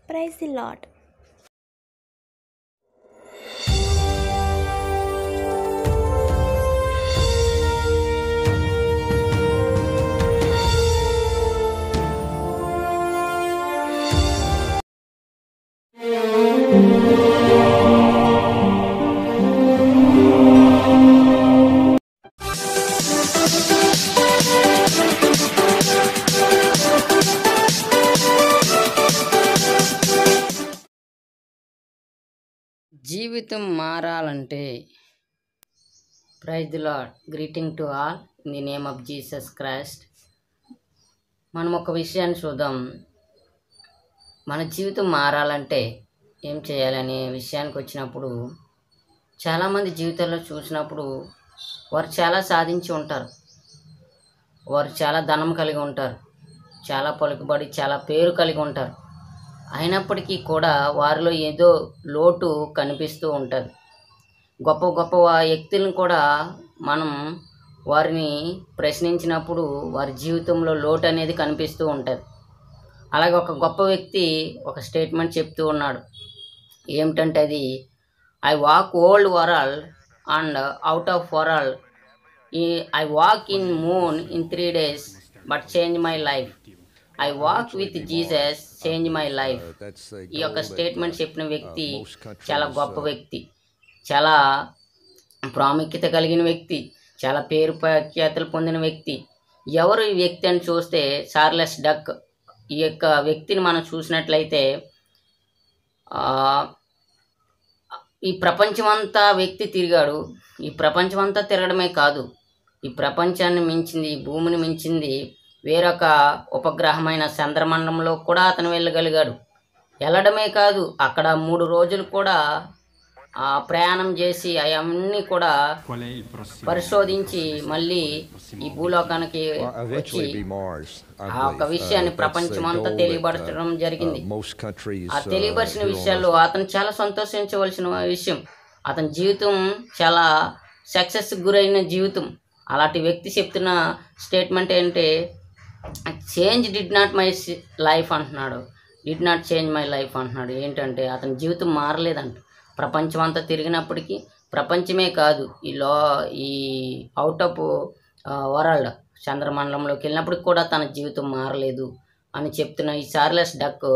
Praise the Lord. జీవితం మారాలంటే praise the Lord. Greeting to all in the name of Jesus Christ. మనం ఒక విషయాన్ని చూద్దాం. మన జీవితం మారాలంటే ఏం చేయాలనే విషయానికి వచ్చినప్పుడు చాలామంది జీవితాల్లో చూసినప్పుడు వారు చాలా సాధించి ఉంటారు, వారు చాలా ధనం కలిగి ఉంటారు, చాలా పలుకుబడి చాలా పేరు కలిగి ఉంటారు. అయినప్పటికీ కూడా వారిలో ఏదో లోటు కనిపిస్తూ ఉంటుంది. గొప్ప గొప్ప వ్యక్తులను కూడా మనం వారిని ప్రశ్నించినప్పుడు వారి జీవితంలో లోటు అనేది కనిపిస్తూ ఉంటుంది. అలాగే ఒక గొప్ప వ్యక్తి ఒక స్టేట్మెంట్ చెప్తూ ఉన్నాడు. ఏమిటంటే అది, I walk old world and out of world, I walk in moon in 3 days but change my life. I walk with Jesus change my life. ఈ యొక్క స్టేట్మెంట్ చెప్పిన వ్యక్తి చాలా గొప్ప వ్యక్తి, చాలా ప్రాముఖ్యత కలిగిన వ్యక్తి, చాలా పేరు ప్రఖ్యాతులు పొందిన వ్యక్తి. ఎవరు ఈ వ్యక్తి అని చూస్తే చార్లెస్ డక్. ఈ యొక్క వ్యక్తిని మనం చూసినట్లయితే ఈ ప్రపంచమంతా వ్యక్తి తిరిగాడు. ఈ ప్రపంచమంతా తిరగడమే కాదు, ఈ ప్రపంచాన్ని మించింది, ఈ భూమిని మించింది వేరొక ఉపగ్రహమైన చంద్రమండలంలో కూడా అతను వెళ్ళగలిగాడు. వెళ్ళడమే కాదు, అక్కడ 3 రోజులు కూడా ప్రయాణం చేసి అవన్నీ కూడా పరిశోధించి మళ్ళీ ఈ భూలోకానికి వచ్చి ఆ ఒక విషయాన్ని ప్రపంచమంతా తెలియపరచడం జరిగింది. ఆ తెలియపరిచిన విషయాల్లో అతను చాలా సంతోషించవలసిన విషయం. అతని జీవితం చాలా సక్సెస్ గురైన జీవితం. అలాంటి వ్యక్తి చెప్తున్న స్టేట్మెంట్ ఏంటంటే, change did not my life అంటున్నాడు, did not change my life అంటున్నాడు. ఏంటంటే అతని జీవితం మారలేదంట. ప్రపంచం అంతా తిరిగినప్పటికీ, ప్రపంచమే కాదు ఈ అవుట్ ఆఫ్ వరల్డ్ చంద్రమండలంలోకి వెళ్ళినప్పటికి కూడా తన జీవితం మారలేదు అని చెప్తున్న ఈ చార్లెస్ డక్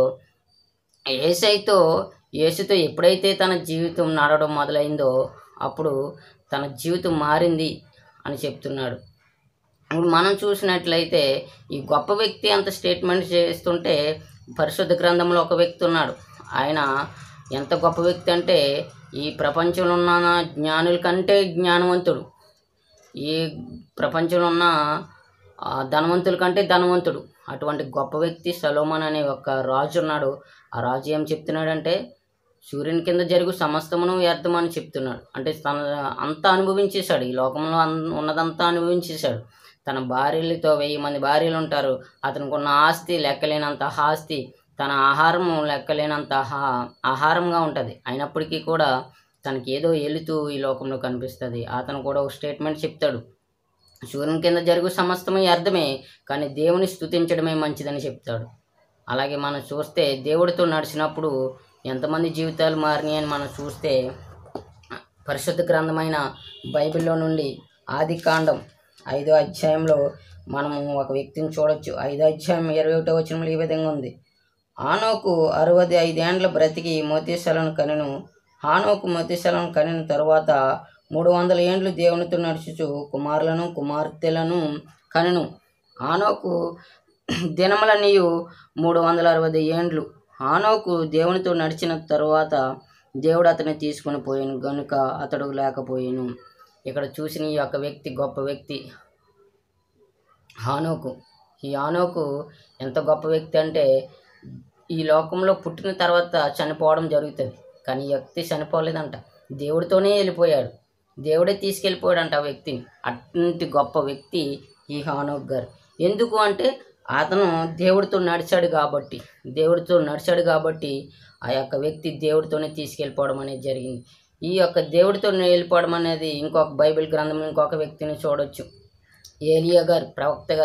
యేసుతో ఎప్పుడైతే తన జీవితం నడవడం మొదలైందో అప్పుడు తన జీవితం మారింది అని చెప్తున్నాడు. ఇప్పుడు మనం చూసినట్లయితే ఈ గొప్ప వ్యక్తి అంత స్టేట్మెంట్ చేస్తుంటే పరిశుద్ధ గ్రంథంలో ఒక వ్యక్తి ఉన్నాడు. ఆయన ఎంత గొప్ప వ్యక్తి అంటే ఈ ప్రపంచంలో ఉన్న జ్ఞానుల కంటే జ్ఞానవంతుడు, ఈ ప్రపంచంలో ఉన్న ధనవంతుల కంటే ధనవంతుడు. అటువంటి గొప్ప వ్యక్తి సొలొమోన్ అనే ఒక రాజు ఉన్నాడు. ఆ రాజు ఏం చెప్తున్నాడంటే, సూర్యుని కింద జరుగు సమస్తమును వ్యర్థం అని చెప్తున్నాడు. అంటే తన అంతా అనుభవించేశాడు, ఈ లోకంలో ఉన్నదంతా అనుభవించేశాడు. తన భార్యలతో 1000 మంది భార్యలు ఉంటారు. అతనికి ఉన్న ఆస్తి లెక్కలేనంత ఆస్తి, తన ఆహారం లెక్కలేనంత ఆహారంగా ఉంటుంది. అయినప్పటికీ కూడా తనకి ఏదో వెళుతూ ఈ లోకంలో కనిపిస్తుంది. అతను కూడా ఒక స్టేట్మెంట్ చెప్తాడు, సూర్యుని కింద జరుగు సమస్తమే వ్యర్థమే, కానీ దేవుని స్తుతించడమే మంచిదని చెప్తాడు. అలాగే మనం చూస్తే దేవుడితో నడిచినప్పుడు ఎంతమంది జీవితాలు మారినాయి అని మనం చూస్తే పరిశుద్ధ గ్రంథమైన బైబిల్లో నుండి ఆదికాండం 5వ అధ్యాయంలో మనము ఒక వ్యక్తిని చూడొచ్చు. 5వ అధ్యాయం 21వ వచనంలో ఈ విధంగా ఉంది, హానోకు 65 ఏండ్ల బ్రతికి మోతీసలను కనెను. హానోకు మోతీసలను కనిన తరువాత 300 ఏండ్లు దేవునితో నడుచుచు కుమారులను కుమార్తెలను కనెను. హానోకు దినములన్నీయు 360 ఏండ్లు. హానోకు దేవునితో నడిచిన తరువాత దేవుడు అతన్ని తీసుకొని పోయాను గనుక అతడు లేకపోయాను. ఇక్కడ చూసిన ఈ యొక్క వ్యక్తి గొప్ప వ్యక్తి హానోకు. ఈ హానోకు ఎంత గొప్ప వ్యక్తి అంటే ఈ లోకంలో పుట్టిన తర్వాత చనిపోవడం జరుగుతుంది, కానీ ఈ వ్యక్తి చనిపోలేదంట, దేవుడితోనే వెళ్ళిపోయాడు, దేవుడే తీసుకెళ్ళిపోయాడంట ఆ వ్యక్తిని. అటువంటి గొప్ప వ్యక్తి ఈ హానోక్ గారు. ఎందుకు అంటే అతను దేవుడితో నడిచాడు కాబట్టి ఆ యొక్క వ్యక్తి దేవుడితోనే తీసుకెళ్ళిపోవడం అనేది జరిగింది. ఈ యొక్క దేవుడితో వెళ్ళిపోవడం అనేది ఇంకొక బైబిల్ గ్రంథంలో ఇంకొక వ్యక్తిని చూడొచ్చు, ఏలియా గారు, ప్రవక్త గారు.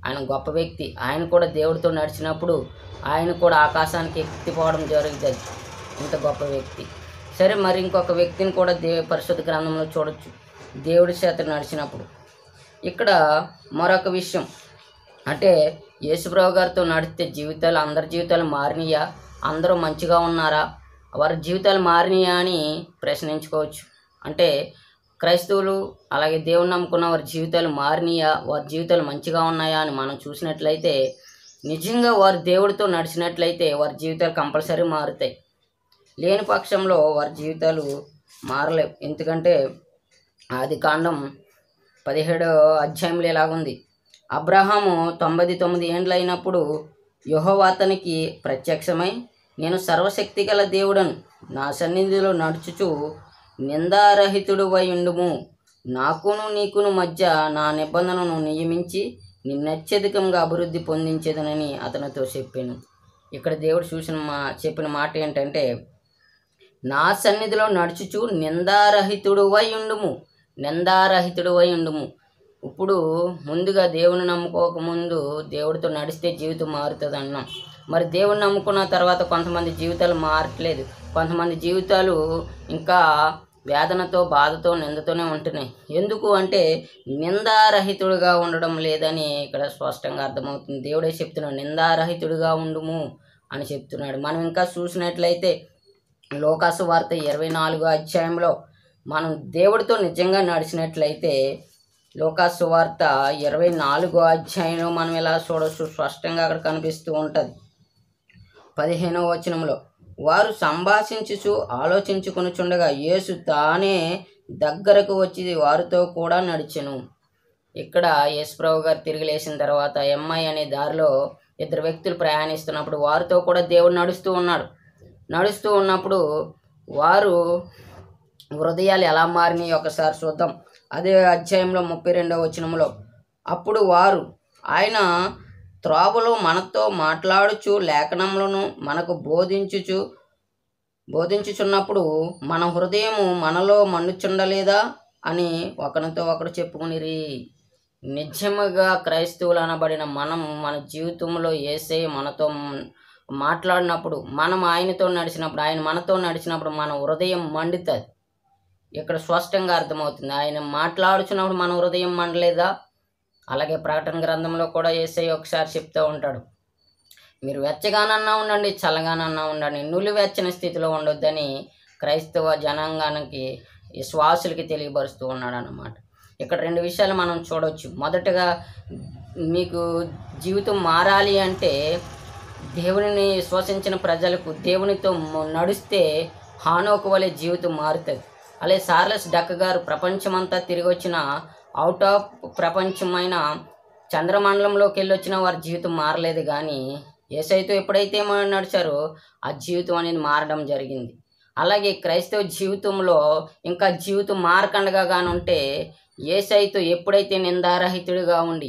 ఆయన గొప్ప వ్యక్తి. ఆయన కూడా దేవుడితో నడిచినప్పుడు ఆయన కూడా ఆకాశానికి ఎత్తిపోవడం జరుగుతుంది. ఇంత గొప్ప వ్యక్తి. సరే, మరి ఇంకొక వ్యక్తిని కూడా పరిశుద్ధ గ్రంథంలో చూడొచ్చు, దేవుడి చేత నడిచినప్పుడు. ఇక్కడ మరొక విషయం అంటే యేసుప్రభు గారితో నడిస్తే జీవితాలు, అందరి జీవితాలు మారినాయా? అందరూ మంచిగా ఉన్నారా? వారి జీవితాలు మారినాయా అని ప్రశ్నించుకోవచ్చు. అంటే క్రైస్తవులు అలాగే దేవుని నమ్ముకున్న వారి జీవితాలు మారినాయా, వారి జీవితాలు మంచిగా ఉన్నాయా అని మనం చూసినట్లయితే, నిజంగా వారు దేవుడితో నడిచినట్లయితే వారి జీవితాలు కంపల్సరీ మారుతాయి. లేని పక్షంలో వారి జీవితాలు మారలేవు. ఎందుకంటే ఆదికాండం 17వ అధ్యాయంలో ఇలాగుంది. అబ్రహాము 99 ఏండ్లు అయినప్పుడు యెహోవా అతనికి ప్రత్యక్షమై, నేను సర్వశక్తి గల దేవుడను, నా సన్నిధిలో నడుచుచు నిందారహితుడువై ఉండుము, నాకును నీకును మధ్య నా నిబంధనను నియమించి నిన్నత్యధికంగా అభివృద్ధి పొందించేదనని అతనితో చెప్పాను. ఇక్కడ దేవుడు చెప్పిన మాట ఏంటంటే, నా సన్నిధిలో నడుచుచు నిందారహితుడువై ఉండుము, నిందారహితుడువై ఉండుము. ఇప్పుడు ముందుగా దేవుని నమ్ముకోకముందు దేవుడితో నడిస్తే జీవితం మారుతుంది అన్నాం. మరి దేవుని నమ్ముకున్న తర్వాత కొంతమంది జీవితాలు మారట్లేదు, కొంతమంది జీవితాలు ఇంకా వేదనతో, బాధతో, నిందతోనే ఉంటున్నాయి. ఎందుకు అంటే నిందారహితుడిగా ఉండడం లేదని ఇక్కడ స్పష్టంగా అర్థమవుతుంది. దేవుడే చెప్తున్నాడు, నిందారహితుడిగా ఉండుము అని చెప్తున్నాడు. మనం ఇంకా చూసినట్లయితే లోకాసు వార్త 24వ అధ్యాయంలో మనం దేవుడితో నిజంగా నడిచినట్లయితే, లోకాసు వార్త 24వ అధ్యాయంలో మనం ఎలా చూడవచ్చు, స్పష్టంగా అక్కడ కనిపిస్తూ ఉంటుంది. 15వ వచనంలో, వారు సంభాషించుచు ఆలోచించుకొనుచుండగా యేసు తానే దగ్గరకు వచ్చి వారితో కూడా నడిచెను. ఇక్కడ యేసుప్రభు గారు తిరిగి లేచిన తర్వాత ఎమ్మాయి అనే దారిలో 2 వ్యక్తులు ప్రయాణిస్తున్నప్పుడు వారితో కూడా దేవుడు నడుస్తూ ఉన్నప్పుడు వారు హృదయాలు ఎలా మారినాయి ఒకసారి చూద్దాం. అదే అధ్యాయంలో 32వ వచనంలో, అప్పుడు వారు ఆయన త్రోవలో మనతో మాట్లాడుచు లేఖనములను మనకు బోధించుచున్నప్పుడు మన హృదయము మనలో మండుచుండలేదా అని ఒకరితో ఒకరు చెప్పుకునిరి. నిజముగా క్రైస్తవులు అనబడిన మనం మన జీవితంలో యేసయ్య మనతో మాట్లాడినప్పుడు, మనం ఆయనతో నడిచినప్పుడు, ఆయన మనతో నడిచినప్పుడు మన హృదయం మండుతుంది. ఇక్కడ స్పష్టంగా అర్థమవుతుంది. ఆయన మాట్లాడుచున్నప్పుడు మన హృదయం మండలేదా? అలాగే ప్రకటన గ్రంథంలో కూడా యేసయ్య ఒకసారి చెప్తూ ఉంటాడు, మీరు వెచ్చగానన్నా ఉండండి, చల్లగానన్నా ఉండండి, నులివెచ్చని స్థితిలో ఉండొద్దని క్రైస్తవ జనాంగానికి, విశ్వాసులకి తెలియపరుస్తూ ఉన్నాడు అన్నమాట. ఇక్కడ 2 విషయాలు మనం చూడవచ్చు. మొదటగా మీకు జీవితం మారాలి అంటే దేవునిని విశ్వసించిన ప్రజలకు దేవునితో నడిస్తే హానోకు వలె జీవితం మారుతుంది. అలాగే చార్లెస్ డక్ గారు ప్రపంచమంతా తిరిగి వచ్చిన, అవుట్ ఆఫ్ ప్రపంచమైన చంద్రమండలంలోకి వెళ్ళి వచ్చిన వారి జీవితం మారలేదు. కానీ యేసయ్యతో ఎప్పుడైతే నడిచారో ఆ జీవితం అనేది మారడం జరిగింది. అలాగే క్రైస్తవ జీవితంలో ఇంకా జీవితం మారకండగా కానీ ఉంటే, యేసయ్యతో ఎప్పుడైతే నిందారహితుడిగా ఉండి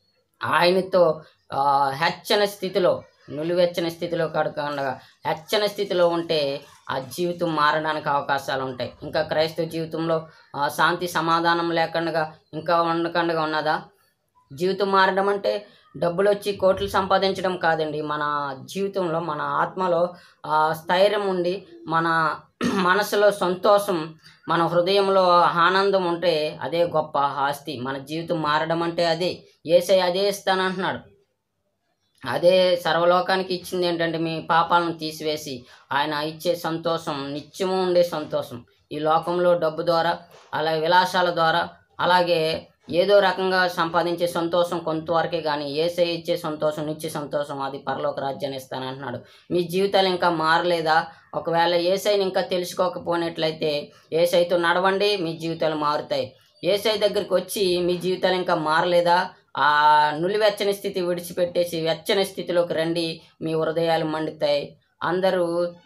ఆయనతో హెచ్చని స్థితిలో, నులివెచ్చని స్థితిలో కాకుండా హెచ్చని స్థితిలో ఉంటే ఆ జీవితం మారడానికి అవకాశాలు ఉంటాయి. ఇంకా క్రైస్తవ జీవితంలో శాంతి సమాధానం లేకుండా ఇంకా ఉండకుండా ఉన్నదా? జీవితం మారడం అంటే డబ్బులు వచ్చి కోట్లు సంపాదించడం కాదండి. మన జీవితంలో, మన ఆత్మలో స్థైర్యం ఉండి, మన మనసులో సంతోషం, మన హృదయంలో ఆనందం ఉంటే అదే గొప్ప ఆస్తి. మన జీవితం మారడం అంటే అదే. యేసయ్య అదే ఇస్తానంటున్నాడు. అదే సర్వలోకానికి ఇచ్చింది ఏంటంటే మీ పాపాలను తీసివేసి ఆయన ఇచ్చే సంతోషం, నిత్యము ఉండే సంతోషం. ఈ లోకంలో డబ్బు ద్వారా, అలాగే విలాసాల ద్వారా, అలాగే ఏదో రకంగా సంపాదించే సంతోషం కొంతవరకే, కానీ యేసయ్య ఇచ్చే సంతోషం, నిత్య సంతోషం, అది పరలోక రాజ్యాన్ని ఇస్తానంటున్నాడు. మీ జీవితాలు ఇంకా మారలేదా? ఒకవేళ యేసయ్యని ఇంకా తెలుసుకోకపోయినట్లయితే యేసయ్యతో నడవండి, మీ జీవితాలు మారుతాయి. యేసయ్య దగ్గరికి వచ్చి మీ జీవితాలు ఇంకా మారలేదా? ఆ నులివెచ్చని స్థితి విడిచిపెట్టేసి వెచ్చని స్థితిలోకి రండి, మీ హృదయాలు మండుతాయి. అందరూ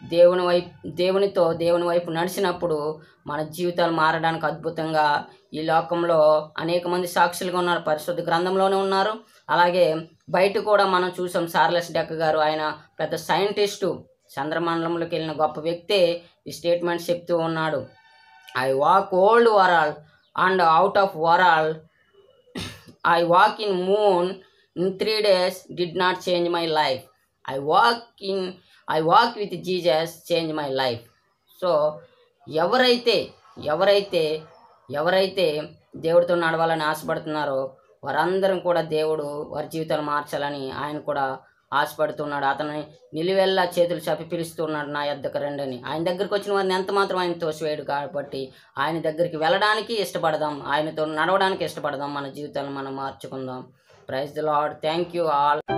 దేవుని వైపు నడిచినప్పుడు మన జీవితాలు మారడానికి అద్భుతంగా ఈ లోకంలో అనేక మంది సాక్షులుగా ఉన్నారు. పరిశుద్ధ గ్రంథంలోనే ఉన్నారు. అలాగే బయట కూడా మనం చూసాం. చార్లెస్ డక్ గారు, ఆయన పెద్ద సైంటిస్టు, చంద్రమండలంలోకి వెళ్ళిన గొప్ప వ్యక్తే ఈ స్టేట్మెంట్ చెప్తూ ఉన్నాడు. I walk old world and out of world, I walk in moon in 3 days did not change my life. I walk with Jesus change my life. So ఎవరైతే ఎవరైతే ఎవరైతే దేవుడితో నడవాలని ఆశపడుతున్నారో వారందరం కూడా దేవుడు వారి జీవితాలు మార్చాలని ఆయన కూడా ఆశపడుతున్నాడు. అతని నిలువెల్లా చేతులు చాపి పిలుస్తున్నాడు, నా యొద్దకు రండని. ఆయన దగ్గరికి వచ్చిన వారిని ఎంత మాత్రం ఆయన తోసివేయడు. కాబట్టి ఆయన దగ్గరికి వెళ్ళడానికి ఇష్టపడదాం, ఆయనతో నడవడానికి ఇష్టపడదాం, మన జీవితాలను మనం మార్చుకుందాం. Praise the Lord. Thank you all.